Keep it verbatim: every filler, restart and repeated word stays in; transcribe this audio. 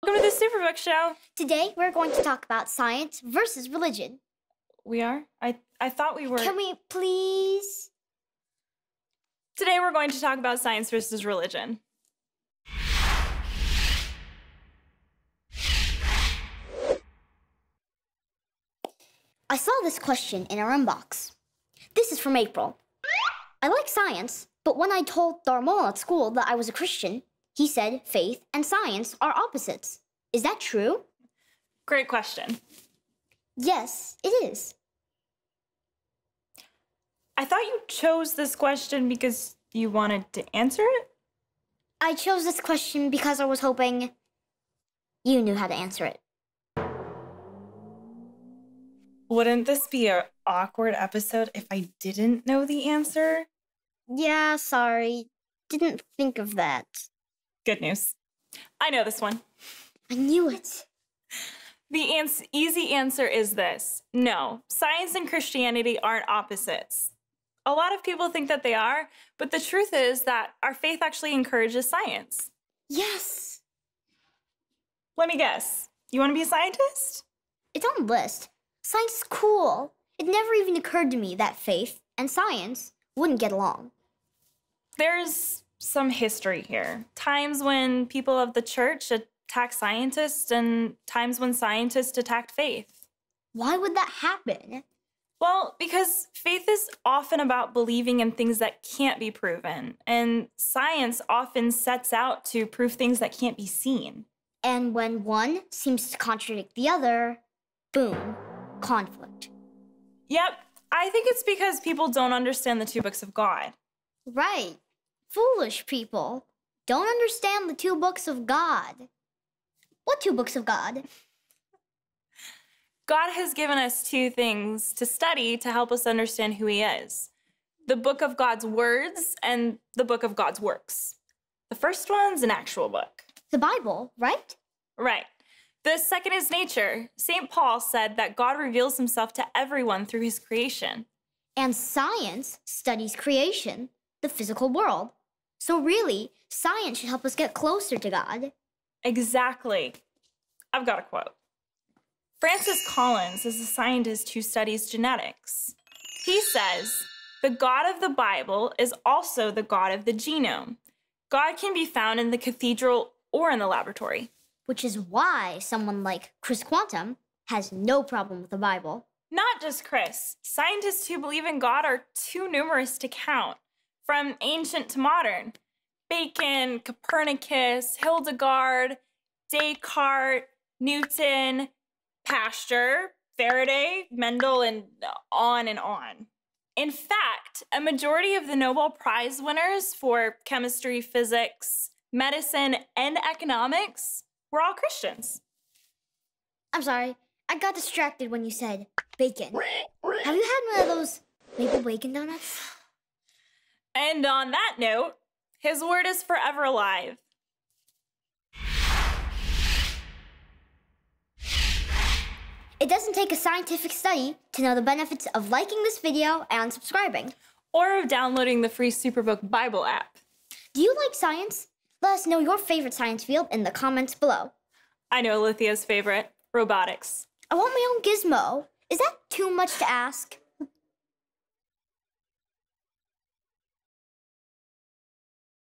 Welcome to the Superbook Show. Today, we're going to talk about science versus religion. We are? I, I thought we were... Can we please? Today, we're going to talk about science versus religion. I saw this question in our inbox. This is from April. I like science, but when I told Darmol at school that I was a Christian, he said faith and science are opposites. Is that true? Great question. Yes, it is. I thought you chose this question because you wanted to answer it? I chose this question because I was hoping you knew how to answer it. Wouldn't this be an awkward episode if I didn't know the answer? Yeah, sorry. Didn't think of that. Good news. I know this one. I knew it. The ans- easy answer is this. No, science and Christianity aren't opposites. A lot of people think that they are, but the truth is that our faith actually encourages science. Yes. Let me guess. You want to be a scientist? It's on the list. Science is cool. It never even occurred to me that faith and science wouldn't get along. There's some history here. Times when people of the church attacked scientists and times when scientists attacked faith. Why would that happen? Well, because faith is often about believing in things that can't be proven, and science often sets out to prove things that can't be seen. And when one seems to contradict the other, boom, conflict. Yep, I think it's because people don't understand the two books of God. Right. Foolish people don't understand the two books of God. What two books of God? God has given us two things to study to help us understand who he is. The book of God's words and the book of God's works. The first one's an actual book. The Bible, right? Right. The second is nature. Saint Paul said that God reveals himself to everyone through his creation. And science studies creation, the physical world. So really, science should help us get closer to God. Exactly. I've got a quote. Francis Collins is a scientist who studies genetics. He says, "The God of the Bible is also the God of the genome. God can be found in the cathedral or in the laboratory." Which is why someone like Chris Quantum has no problem with the Bible. Not just Chris. Scientists who believe in God are too numerous to count. From ancient to modern. Bacon, Copernicus, Hildegard, Descartes, Newton, Pasteur, Faraday, Mendel, and on and on. In fact, a majority of the Nobel Prize winners for chemistry, physics, medicine, and economics were all Christians. I'm sorry, I got distracted when you said bacon. Have you had one of those maple bacon donuts? And on that note, his word is forever alive. It doesn't take a scientific study to know the benefits of liking this video and subscribing. Or of downloading the free Superbook Bible app. Do you like science? Let us know your favorite science field in the comments below. I know Lithia's favorite, robotics. I want my own gizmo. Is that too much to ask?